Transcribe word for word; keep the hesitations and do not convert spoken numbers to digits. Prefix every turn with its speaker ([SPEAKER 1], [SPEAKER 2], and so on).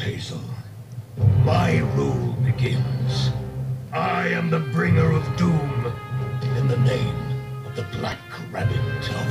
[SPEAKER 1] Hazel. My rule begins. I am the bringer of doom in the name of the Black Rabbit of